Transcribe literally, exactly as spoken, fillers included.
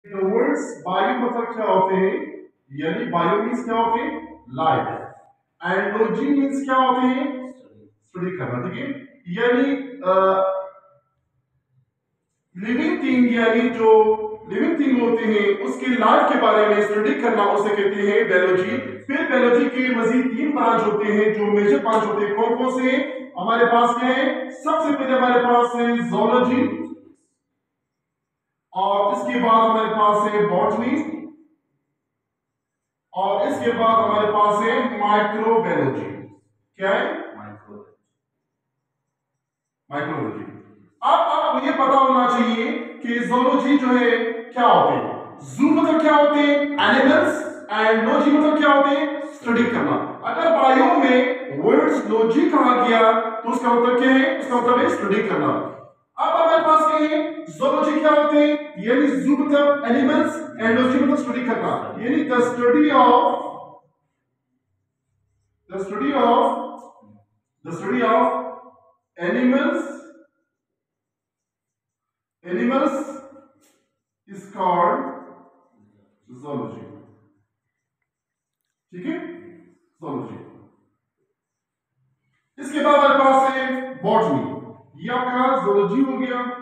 The words bio मतलब क्या होते हैं, यानी बायो मीन्स क्या होते हैं, लाइफ, एंड लॉजी मीन्स क्या होते हैं, स्टडी करना, ठीक है। यानी लिविंग थिंग, यानी जो लिविंग थिंग होते हैं उसकी लाइफ के बारे में स्टडी करना, उसे कहते हैं बायोलॉजी। फिर बायोलॉजी के मजीद तीन ब्रांच होते हैं, जो मेजर ब्रांच होते हैं। कौन कौन से हमारे पास क्या है, सबसे पहले हमारे पास है जूलॉजी, और इसके बाद हमारे पास है बॉटनी, और इसके बाद हमारे पास है माइक्रोबायोलॉजी। क्या है, माइक्रोबायोलॉजी। अब आपको ये पता होना चाहिए कि जूलॉजी जो है क्या होते हैं। जू मतलब क्या होते हैं, एनिमल्स, एंड लॉजी मतलब क्या होते हैं, स्टडी करना। अगर बायो में वर्ड्स लॉजी कहा गया तो उसका मतलब क्या है, उसका मतलब है स्टडी करना। अब हमारे पास क्या है, जूलॉजी क्या होते हैं, यानी जू मतलब एनिमल्स, एंड लॉजी मतलब स्टडी करना, यानी the study of the study of the study of animals animals is called zoology। ठीक है, zoology। इसके बाद हमारे पास है बॉटनी, ये आपका zoology हो गया।